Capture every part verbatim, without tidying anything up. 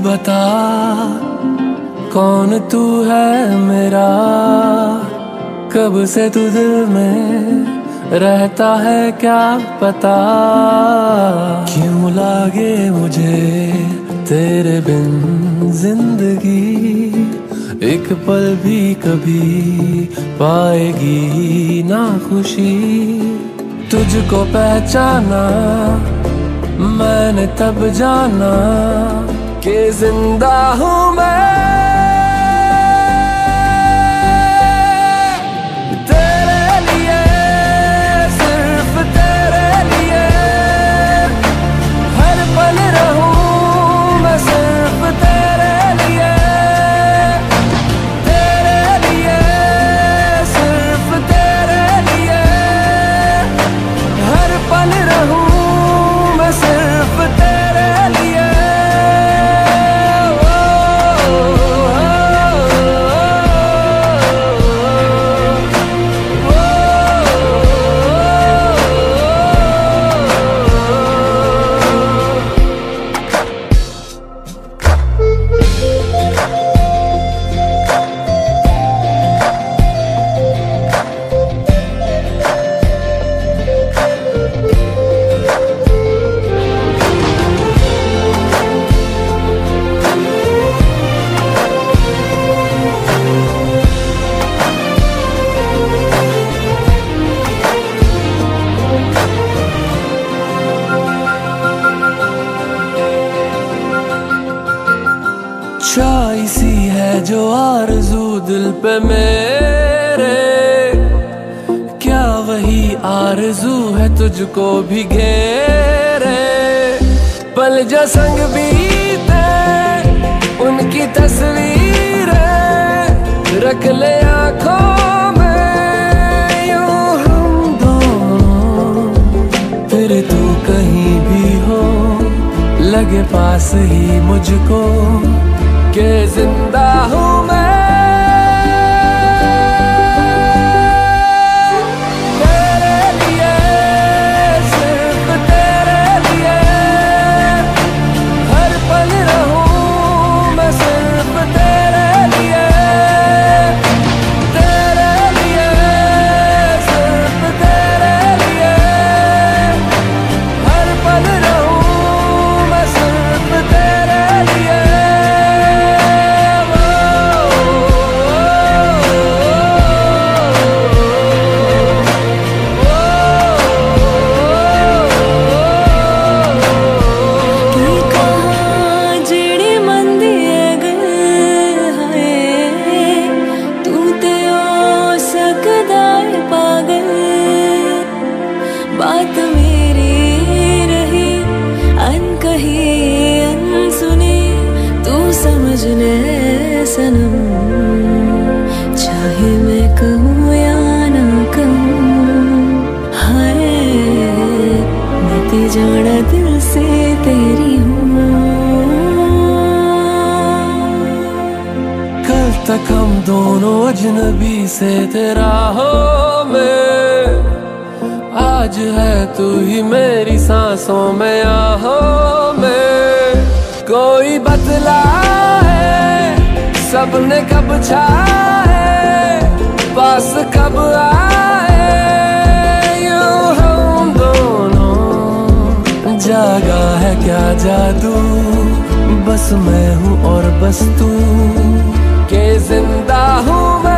बता कौन तू है मेरा, कब से तू दिल में रहता है क्या पता। क्यों लागे मुझे तेरे बिन जिंदगी, एक पल भी कभी पाएगी ना खुशी। तुझको पहचाना मैंने तब जाना कि जिंदा हूँ मैं तेरे लिए, सिर्फ तेरे लिए। हर पल रहूं मैं सिर्फ तेरे लिए, तेरे लिए, सिर्फ तेरे लिए। हर पल रहूं मैं सिर्फ तेरे लिए। सी है जो आरज़ू दिल पे मेरे, क्या वही आरज़ू है तुझको भी घेरे। पल जो संग बीते उनकी तस्वीरें रख ले आँखों में, यूं हम दोनों। फिर तू कहीं भी हो लगे पास ही मुझको के जिंदा हूँ मैं तेरे लिए, सिर्फ तेरे लिए। हर पल रहूं मैं सिर्फ तेरे लिए, तेरे लिए, सिर्फ तेरे लिए। हर पल रहूं मैं सिर्फ तेरे लिए। बात मेरी रही अनकही अनसुनी, तू समझने सनम। चाहे मैं कहूँ या ना कहूँ, हाय मैं ते जाना दिल से तेरी हूँ। कल तक हम दोनों अजनबी से तेरा हो मैं, आज है तू ही मेरी सांसों में आहों में। कोई बदला है सबने कब छाए, पास कब आए, यूं हम दोनों। जागा है क्या जादू, बस मैं हूँ और बस तू, के जिंदा हूँ मैं।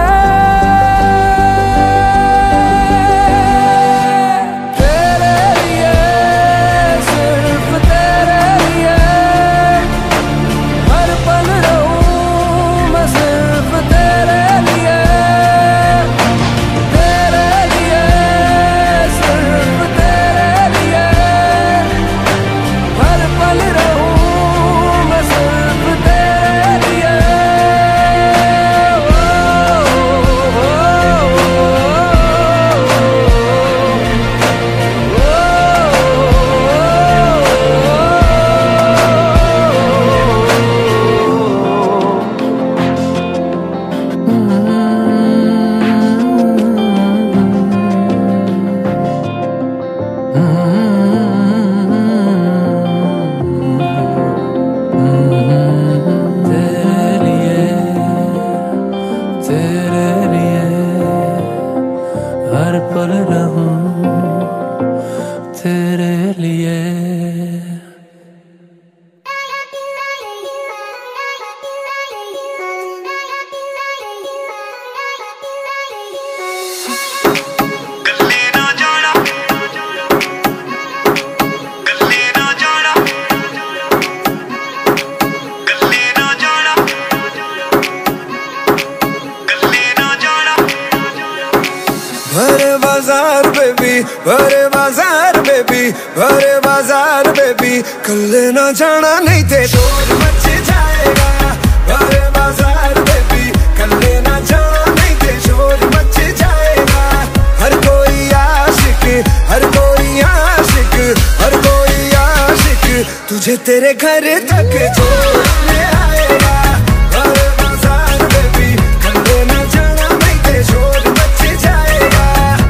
भरे बाजार बेबी, भरे बाजार बेबी, भरे बाजार बेबी, कल ना जाना नहीं ते शोर मच जाएगा। भरे बाजार बेबी, कल ना जाना नहीं ते शोर मच जाएगा। हर कोई आशिक, हर कोई आशिक, हर कोई आशिक तुझे तेरे घर तक छोड़ने आएगा। भरे बाजार बेबी, कल ना जाना नहीं ते शोर मच जाएगा।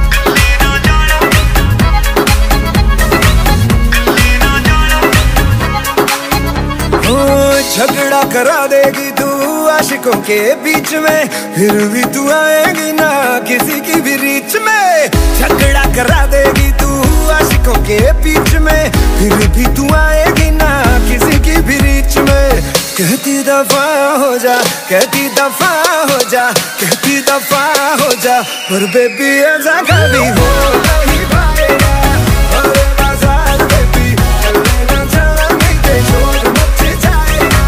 झगड़ा करा देगी तू आशिकों के बीच में, फिर भी तू आएगी ना किसी की भी रीच में। झगड़ा करा देगी तू आशिकों के बीच में, फिर भी तू आएगी ना किसी की भी रीच में। कहती दफा हो जा, कहती दफा हो जा, कहती दफा हो जा, पर बेबी ऐसा कभी हो नहीं पाएगा। अरे बाजार बेबी, कल ना जाना नहीं ते शोर मच जाएगा।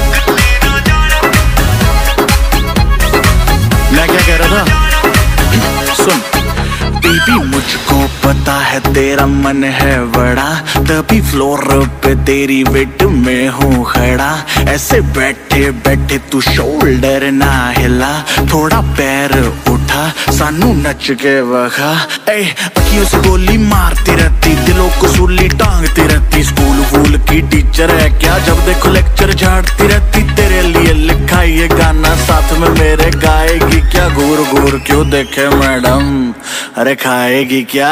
मैं क्या कह रहा था? सुन बेबी, मुझको पता है तेरा मन है बड़ा, तभी फ्लोर पे तेरी वेट में हूँ खड़ा। ऐसे बैठे बैठे तू शोल्डर ना हिला, थोड़ा पैर उठा सानू नच के बखा। ए अखियों से गोली मारती रहती, दिलों को सूली टांगती रहती। स्कूल वूल की टीचर है क्या, जब देखो लेक्चर झाड़ती रहती। तेरे लिए लिखा ये गाना साथ में मेरे गाएगी क्या? घूर घूर क्यों देखे मैडम, अरे खाएगी क्या?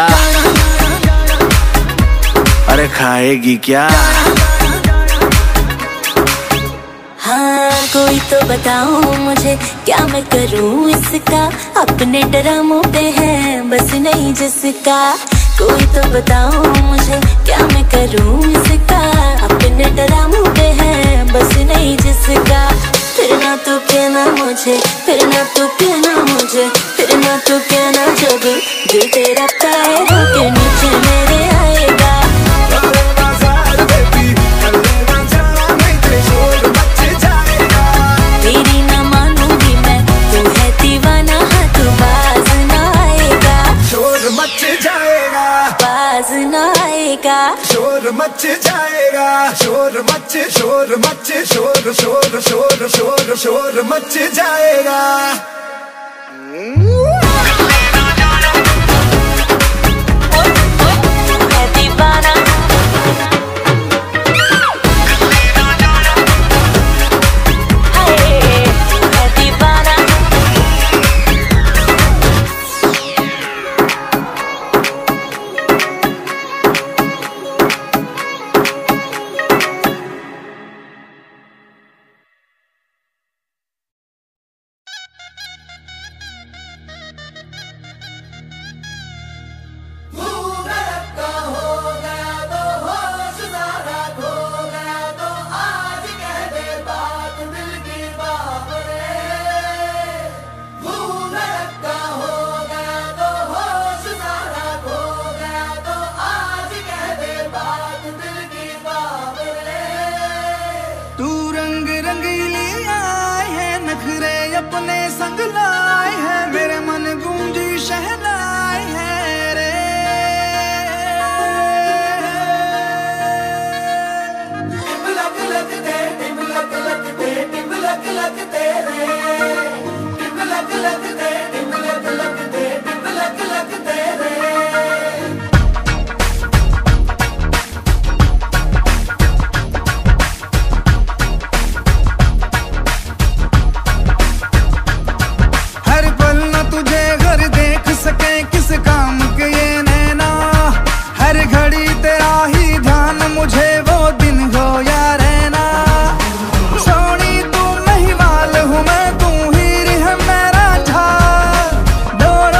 अरे खाएगी क्या? हाँ कोई तो बताओ मुझे, क्या मैं करूँ इसका? अपने ड्रामों पे है बस नहीं जिसका। कोई तो बताओ मुझे, क्या मैं करूँ इसका? अपने ड्रामों पे है बस नहीं जिसका। फिर ना तू कहना मुझे, फिर ना तू कहना मुझे, फिर ना तू कहना जब दिल तेरा पैरों के नीचे मेरे आएगा। भरे बाजार बेबी, कल ना जाना नहीं ते शोर मच जाएगा। तेरी ना मानूंगी मैं, तू है दीवाना, हाँ तू बाज ना आएगा। शोर मच जाएगा, बाज ना आएगा। शोर मच जाएगा। शोर मच, शोर मच, शोर शोर शोर शोर शोर मच जाएगा। है दीवाना, हाय, है दीवाना। अपने संग लाए है, मेरे मन गूंजी शहनाई है रे। टिम लग लग दे, टिम लग लग दे, टिम लग लग दे रे। टिम लग लग दे, टिम लग लग दे, टिम लग लग दे रे। सके किस काम के ये नैना, हर घड़ी तेरा ही ध्यान, मुझे वो दिन हो या रहना। सोनी तू महिवाल हूँ मैं, तू हीर है मेरा झाल, दो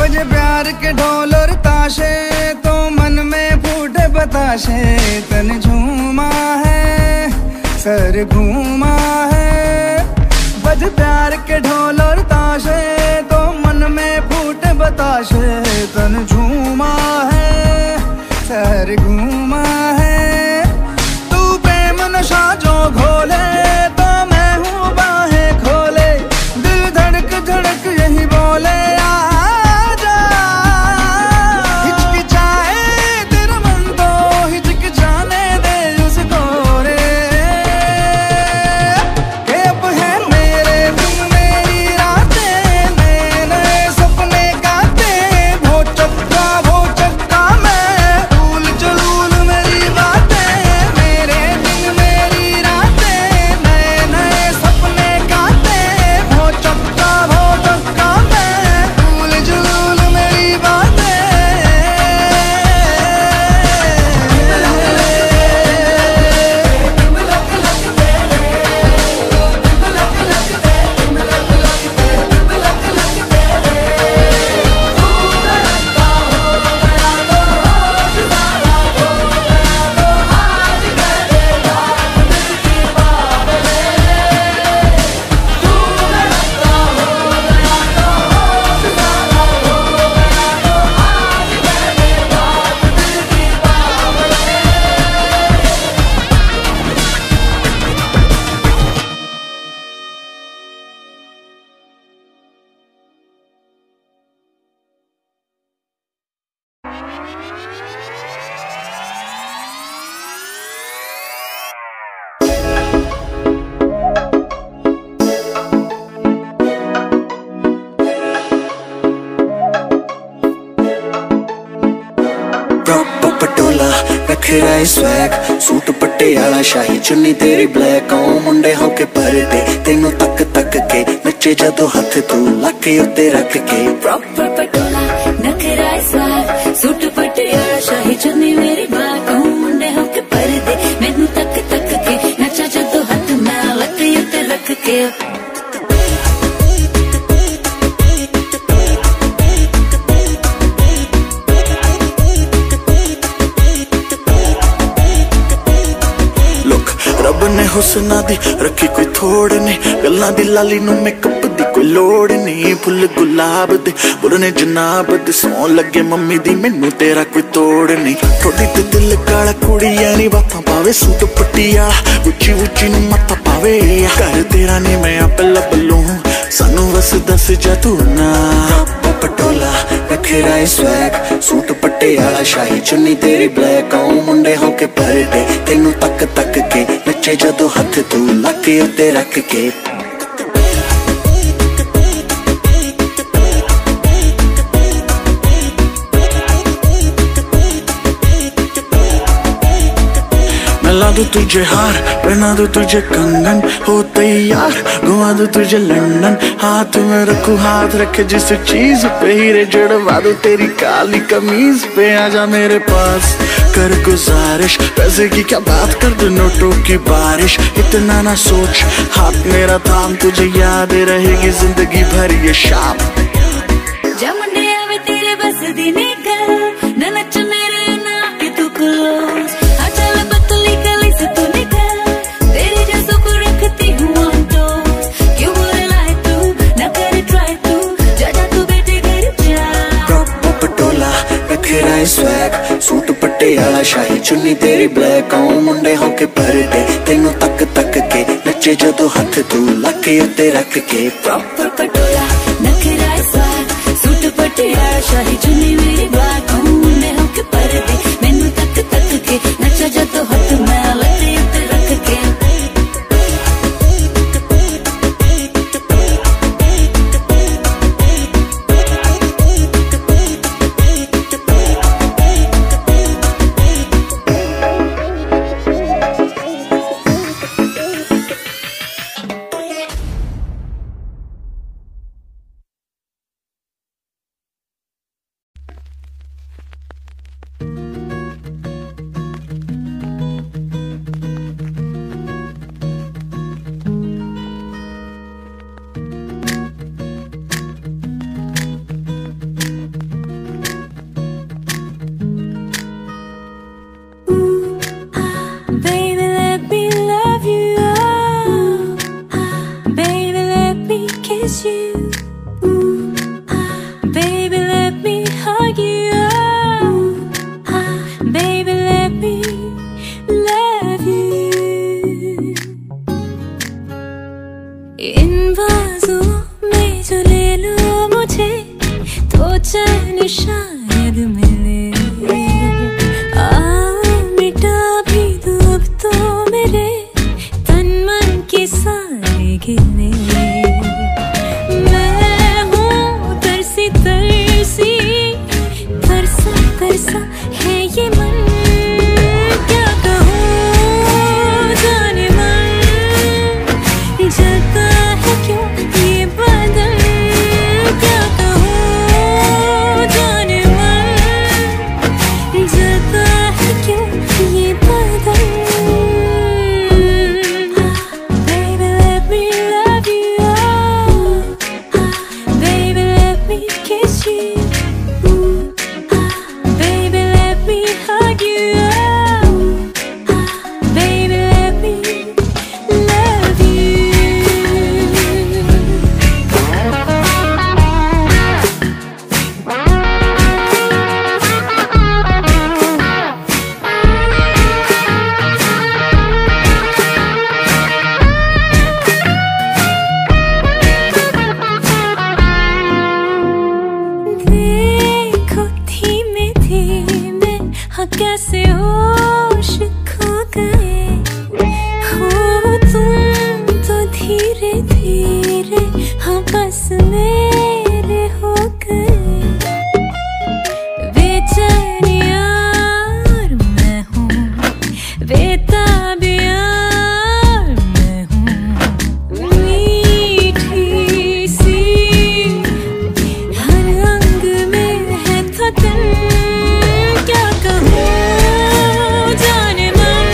बजे प्यार के ढोल और ताशे तो मन में फूटे बताशे, तन झूमा है सर घूमा है। बज प्यार के ढोल और ताशे तो मन में फूटे बताशे, तन झूमा है सर घूमा है। तू प्रेम नशा जो घोले तो मैं हूँ बाहें खोले, दिल धड़क धड़क यही बोले आजा। हिचकिचाए तेरा मन तो हिचकिचाने दे उसको रे, के अब है मेरे तुम मेरी रातें, नए नए सपने गाते। वो चक्का वो चक्का मैं भूल जलूल मेरी बातें, मेरे दिन मेरी रातें, नए नए सपने गाते। वो चक्का वो चक्का मैं भूल जलूल मेरी बातें। प्रॉपर पटोला रखरा स्वैग, सूट पटियाला शाही चुन्नी तेरी ब्लैक। ओ मुंडे होके परदे तेनू तक तक के नचे जदों हथ तू लके उत्ते रख के। प्रॉपर पटोला नखरा स्वाग, सूट पटियाला शाही चुन्नी मेरी बाग। ओ मुंडे होके परदे मैनू तक तक के नचा जदों हथ मैं लके उत्ते रख के। रब ने हुस्ना दी रखी कोई थोड़ नहीं, गल्लां दी लाली नू मेकअप दी कोई लोड़ नहीं। फुल गुलाब दे बुरने जनाब दे सौ लगे मम्मी दी, मैनू तेरा कोई तोड़ नहीं। थोड़ी ते दिल काला कुड़ी यानी बातां पावे, सूट पटियाला उची उची नू मत्था पावे। घर तेरा नहीं मैं आप लब लूं, सानू बस दस जा तू ना। पटोला रखरा स्वैग, सूट पटियाला शाही चुन्नी तेरी ब्लैक। ओ मुंडे होके परदे तेनू तक तक के नचे जदों हथ तू लके उत्ते रख के। मैं ला दूं तुझे हार, पहना दूं तुझे कंगन, हो तैयार घुमा दूं तुझे लंदन। हाथ में रखूं हाथ रखे जिस चीज पे, हीरे जड़वा दूं तेरी काली कमीज पे। आजा मेरे पास कर गुजारिश, पैसे की क्या बात कर दो नोटों की बारिश। इतना ना सोच हाथ मेरा थाम, तुझे याद रहेगी जिंदगी भर ये शाम। जमुने आवे तेरे बस दी निकल, न नच मेरे ना कि तू क्लोज। चल पतली गली से तू निकल, तेरे जैसों को रखती हूँ ऑन टॉस। क्यों बोले लाए तू न करे ट्राई तू, जा जा तू बेटे घर जा। प्रॉपर पटोला रखरा स्वैग, सूट पटियाला शाही चुन्नी तेरी ब्लैक। ओ मुंडे होके परदे तेनू तक तक के नचे जदों हथ तू लके उत्ते रख के। प्रॉपर पटोला नखरा स्वाग, सूट पटियाला शाही चुन्नी मेरी बाग। ओ मुंडे होके परदे मैनू तक तक के नचा जदों हथ मैं लके उत्ते रख के। शायद मिले। आ मिटा भी दो अब तो मेरे तन मन के सारे गिले। मैं हूँ तरसी तरसी, तरसा तरसा है ये मन। क्या कहूँ जाने मन, जलता है क्यों ये बदन। क्या कहूँ जाने मन, जलता है क्यों ये बदन। Baby let me love you, baby let me kiss you, baby let me hug you, baby let me love you. देखो धीमे धीमे हाँ कैसे होश खो गए हो तुम तो धीरे धीरे हाँ बस मेरे हो गए। बेचैन यार मैं हूँ, बेताब यार मैं हूँ, मीठी सी हर अंग में है थकन। क्या कहूँ जाने मन,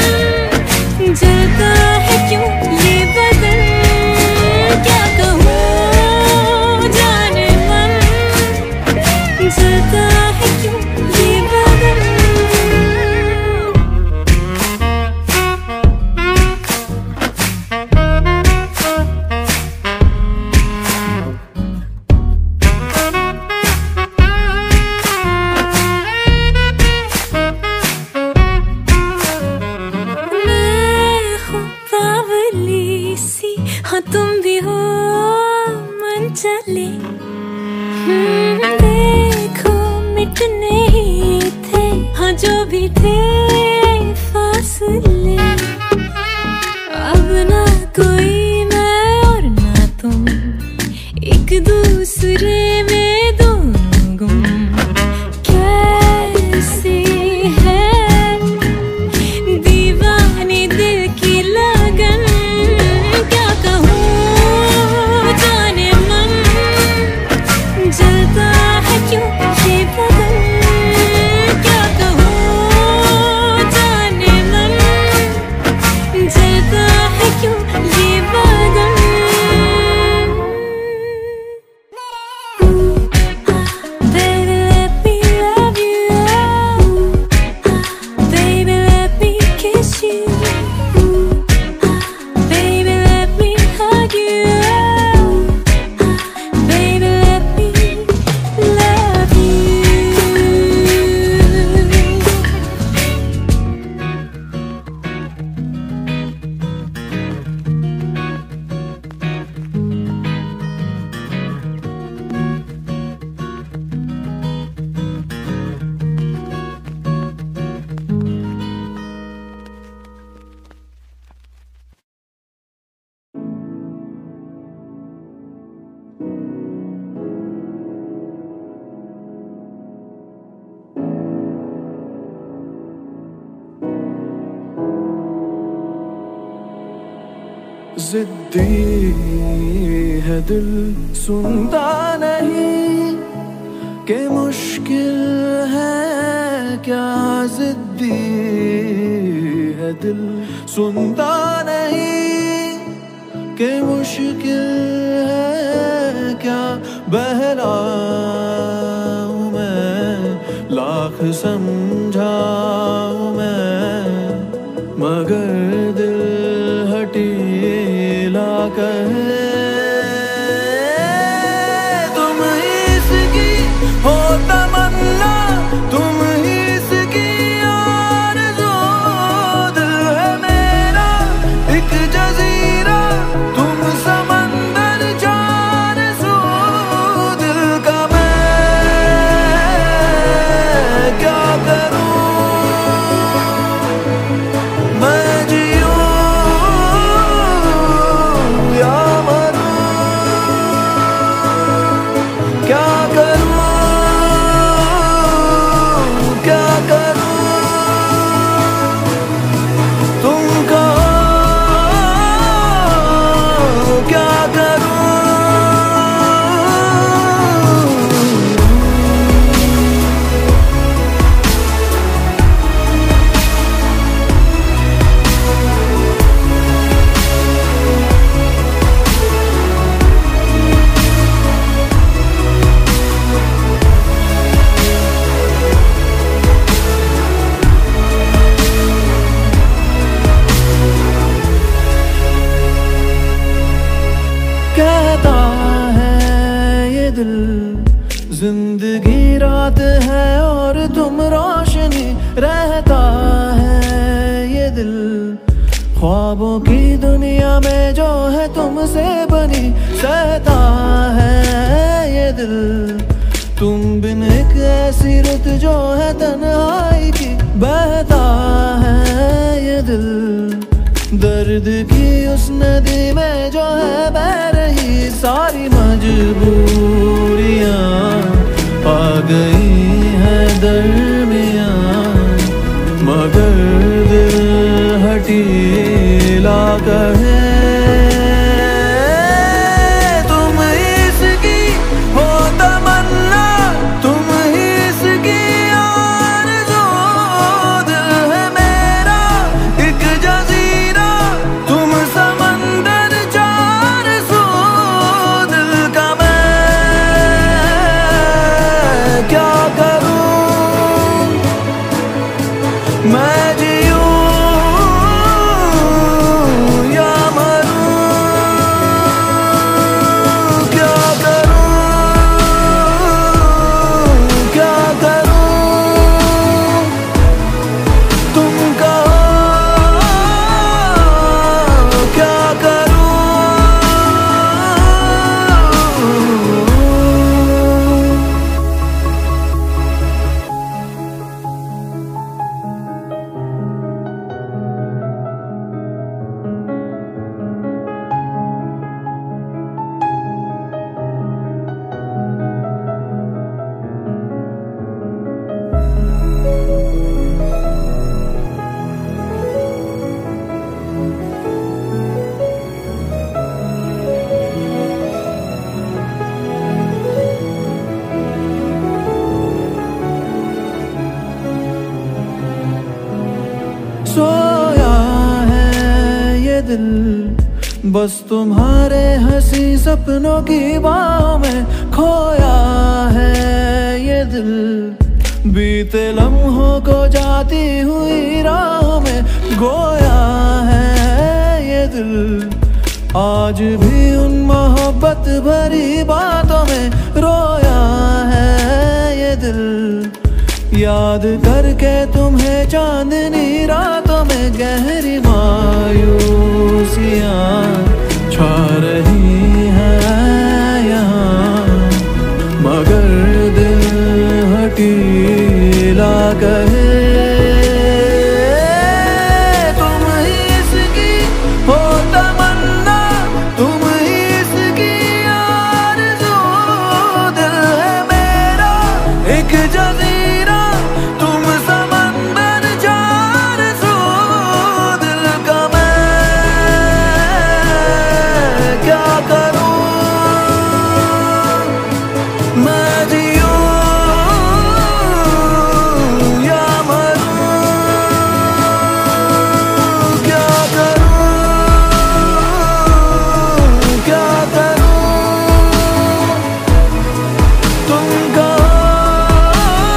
जलता है क्यों ये बदन। क्या कहूँ जाने मन, जलता है क्यों ये बदन। मैं हूँ बावली सी हाँ तुम भी हो मन चले। हम्म, देखो मिटने ही थे हाँ जो भी थे फासले। अब ना कोई मैं और ना तुम, एक दूसरे में दोनों गुम। कैसे है दीवानी दिल की लगन। क्या कहूँ जाने मन, जलता है क्यों ये बदन। क्या कहूँ जाने मन, जलता है क्यों ये बदन। Baby let me love you, baby let me kiss you, baby let me hug you, baby let me love you. जिद्दी है दिल सुनता नहीं कि मुश्किल है क्या। जिद्दी है दिल सुनता नहीं कि मुश्किल है क्या। बहरा हूँ मैं लाख समझाऊँ मैं, मगर दिल हटीला कहे। तुम ही इसकी हो तमन्ना, तुम ही इसकी आरज़ू। दिल है मेरा एक जज़ीरा, तुम समंदर चार सू। दिल का मैं जिंदगी रात है और तुम रोशनी, रहता है ये दिल ख्वाबों की दुनिया में जो है तुमसे बनी, सहता है ये दिल। तुम बिन एक ऐसी रुत जो है तन्हाई की, बहता है ये दिल। दर्द की उस नदी में जो है बह रही सारी मजबूरियां, आ गई है दरमियां, मगर दिल हटीला कहे। तुम इसकी हो तमन्ना, तुम इसकी आरज़ू, दिल है मेरा एक जज़ीरा, तुम समंदर चार सू, दिल का मैं क्या करूं, मैं जियूं या मरूं, क्या करूं, क्या करूं, तुम कहो क्या करूं। सोया है ये दिल बस तुम्हारे हंसी सपनों की बाहों में, खोया है ये दिल बीते लम्हों को जाती हुई राहों में, गोया है ये दिल आज भी उन मोहब्बत भरी बातों में, रोया है ये दिल याद करके तुम्हें चांदनी रातों में। गहरी मायूसियाँ छा रही हैं यहाँ, मगर दिल हटीला कहे। तुम इसकी हो तमन्ना, तुम इसकी आरज़ू, दिल है मेरा एक जज़ीरा, तुम समंदर चार सू, दिल का मैं क्या करूं, मैं जियूं या मरूं, क्या करूं, क्या करूं, तुम कहो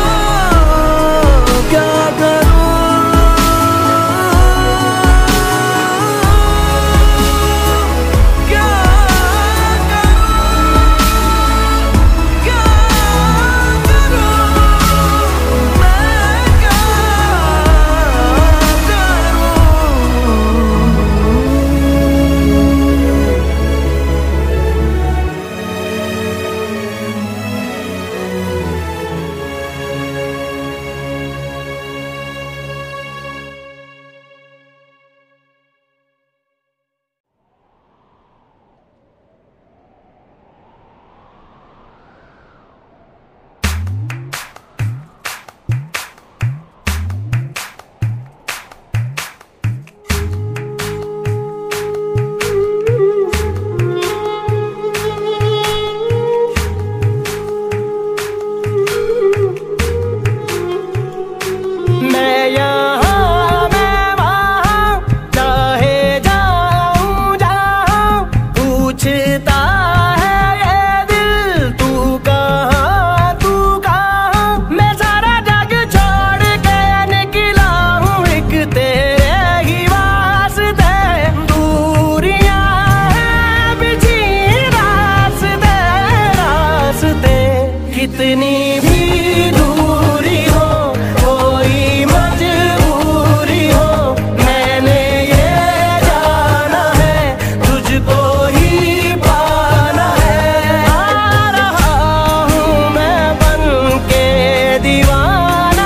कितनी भी दूरी हो, कोई मजबूरी हो, मैंने ये जाना है तुझको ही पाना है। आ रहा हूँ मैं बन के दीवाना,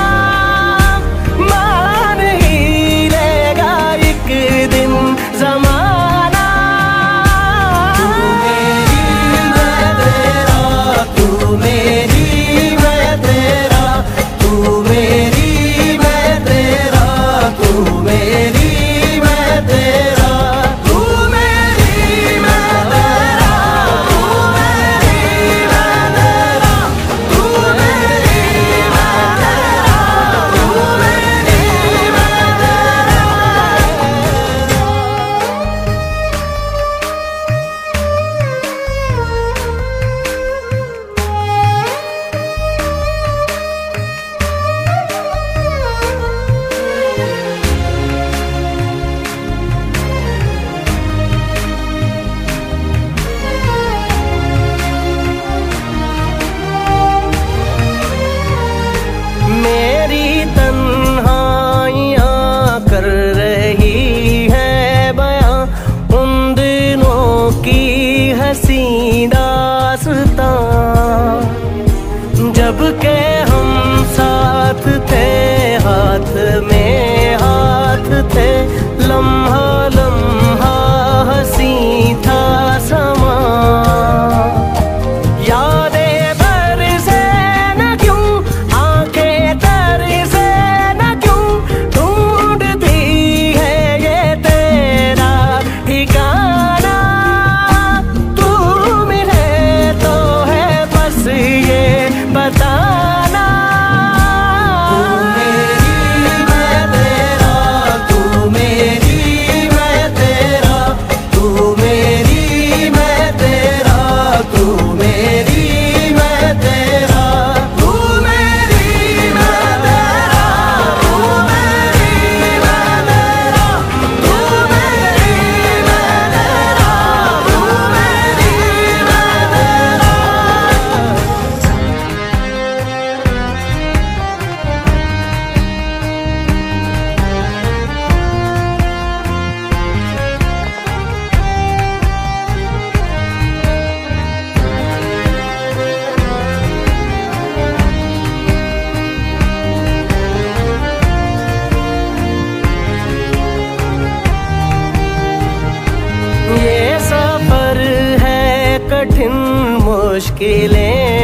मान ही लेगा एक दिन ज़माना। तू मेरी मैं तेरा, तू मेरी मैं तेरा, तू मेरी मैं तेरा, तू मेरी मैं तेरा, तू मेरी मैं तेरा, तू मेरी मैं तेरा, तू मेरी मैं तेरा, तू मेरी मैं तेरा। मेरी तन्हाइयाँ कर रही है बयां उन दिनों की हंसी दास्तां, जब के हम साथ थे, हाथ में हाथ थे, लम्हा लम्हा हंसी था समा। यादें बरसे न क्यों, आंखें तरसे न क्यों, ढूंढती है ये तेरा ठिकाना। तू मिले तो है बस ये बताना। तू मेरी मैं तेरा, तू मेरी मैं तेरा, तू मेरी मैं तेरा, तू मेरी मैं तेरा, तू मेरी मैं तेरा, तू मेरी मैं तेरा, तू मेरी मैं तेरा, तू मेरी मैं तेरा। ये सफर है कठिन, मुश्किलें